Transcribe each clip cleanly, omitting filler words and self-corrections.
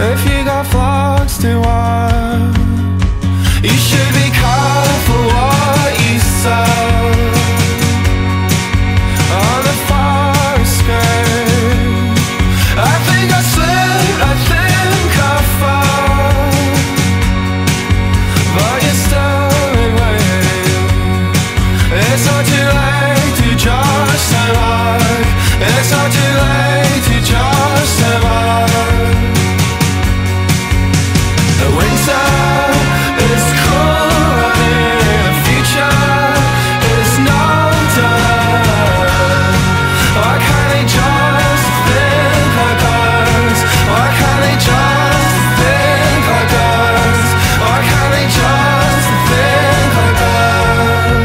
if you got flocks to wild. You should be careful what you sow on the forest skirt. I think I slipped, I think I fall, but you're still waiting. It's not too late to just survive. It's not too late to just survive. The winter is cruel and the future is not done. Why can't they just think like us? Why can't they just think like us? Why can't they just think like us?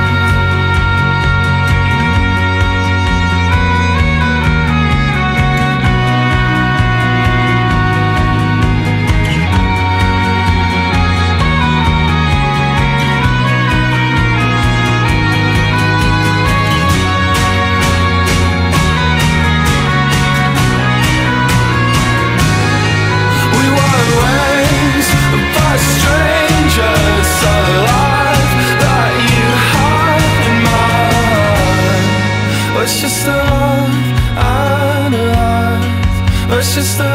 We weren't raised by strangers, so the life that you have in mind was just a love and a life, was just a